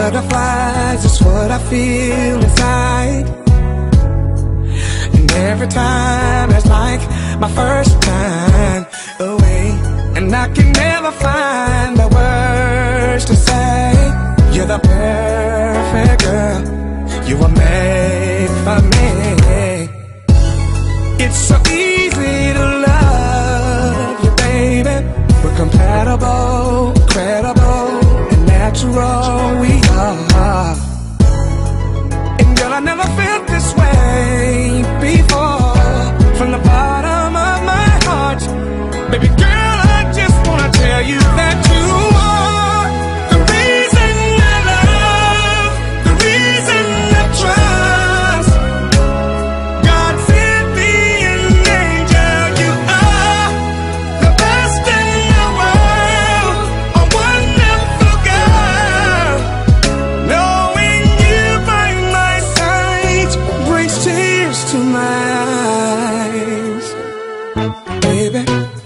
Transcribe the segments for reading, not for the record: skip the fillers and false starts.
butterflies, it's what I feel inside. And every time it's like my first time away, and I can never find the words to say. You're the perfect girl, you were made for me. It's so easy to love you, baby. We're compatible, credible, and natural we are. And girl, I never felt this way before. From the bottom of my heart, baby girl, I just wanna tell you that you are the reason I love, the reason I trust. God sent me an angel. You are the best in the world, a wonderful girl. Knowing you by my side brings tears to my eyes. Baby,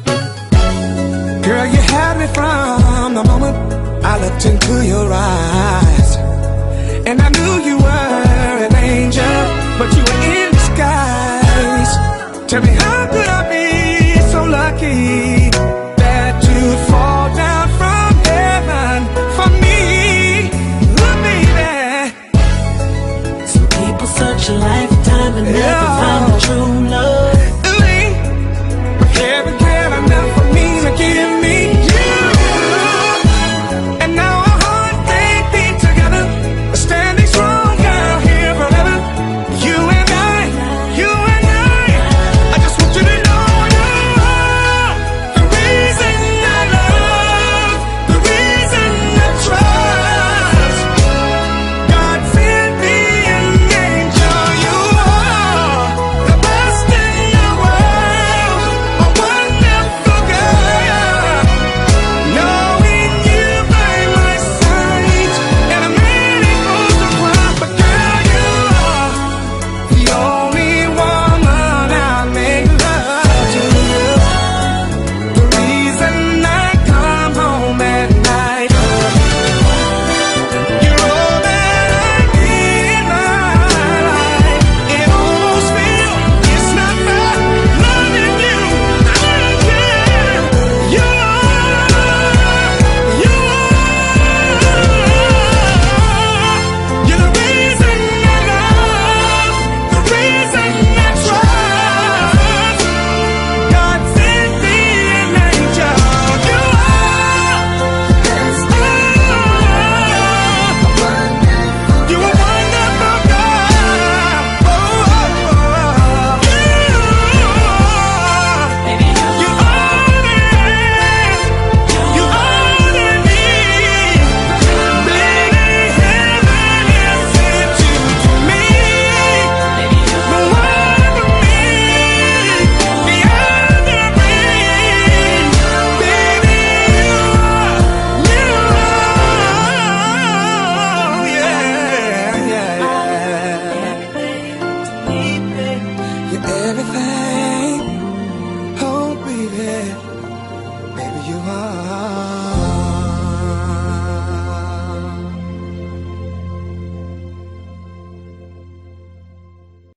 girl, you had me from the moment I looked into your eyes. And I knew you were an angel, but you were in disguise. Tell me, how